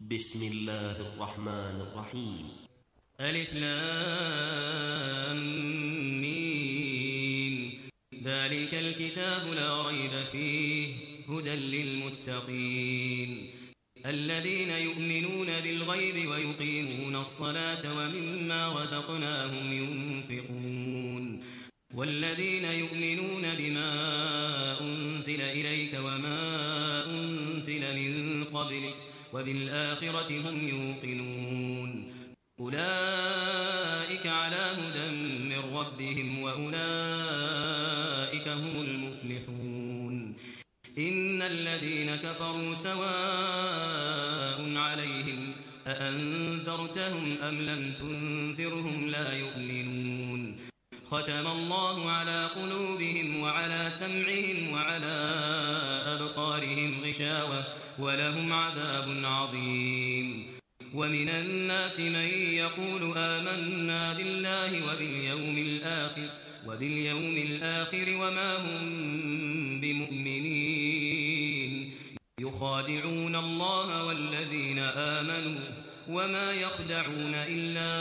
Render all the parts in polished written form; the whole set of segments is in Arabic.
بسم الله الرحمن الرحيم. ألف لام ميم. ذلك الكتاب لا ريب فيه هدى للمتقين الذين يؤمنون بالغيب ويقيمون الصلاة ومما رزقناهم ينفقون والذين يؤمنون بما أنزل إليك وما أنزل من قبلك وبالآخرة هم يوقنون أولئك على هدى من ربهم وأولئك هم المفلحون إن الذين كفروا سواء عليهم أأنذرتهم أم لم تنذرهم لا يؤمنون ختم الله على قلوبهم وعلى سمعهم وعلى أبصارهم غشاوة ولهم عذاب عظيم ومن الناس من يقول آمنا بالله وباليوم الآخر وما هم بمؤمنين يخادعون الله والذين آمنوا وما يخدعون إلا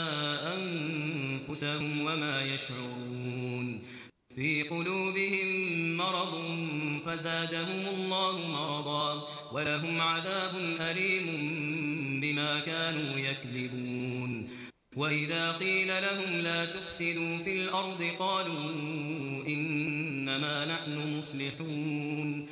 أنفسهم وما يشعرون في قلوبهم مرض فزادهم الله مرضا ولهم عذاب أليم بما كانوا يكذبون وإذا قيل لهم لا تفسدوا في الأرض قالوا إنما نحن مصلحون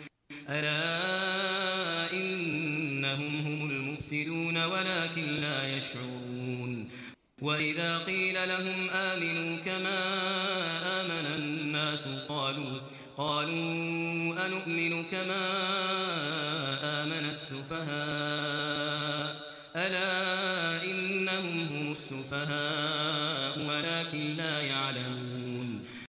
ألا إنهم هم المفسدون ولكن لا يشعرون وإذا قيل لهم آمنوا كما آمن الناس قالوا أنؤمن كما آمن السفهاء ألا إنهم هم السفهاء ولكن لا يعلمون